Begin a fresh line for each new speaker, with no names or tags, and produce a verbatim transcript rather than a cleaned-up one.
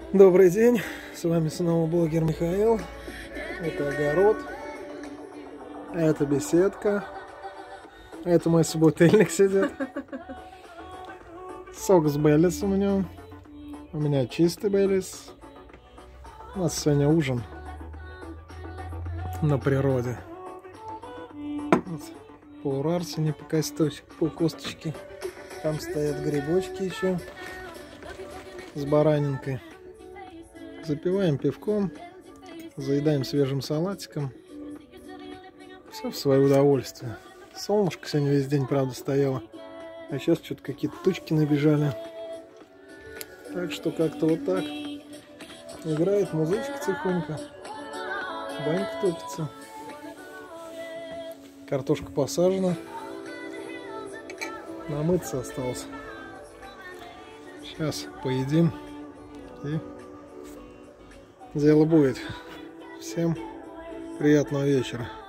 Добрый день, с вами снова блогер Михаил. Это огород, это беседка, это мой собутыльник сидит. Сок с Бейлис у меня, у меня чистый Бейлис. У нас сегодня ужин на природе. Вот, по урарсине, по косточке, по косточке. Там стоят грибочки еще с баранинкой. Запиваем пивком, заедаем свежим салатиком. Все в свое удовольствие. Солнышко сегодня весь день, правда, стояло. А сейчас что-то какие-то тучки набежали. Так что как-то вот так. Играет музычка тихонько. Банька топится. Картошка посажена. Намыться осталось. Сейчас поедим. И дело будет. Всем приятного вечера.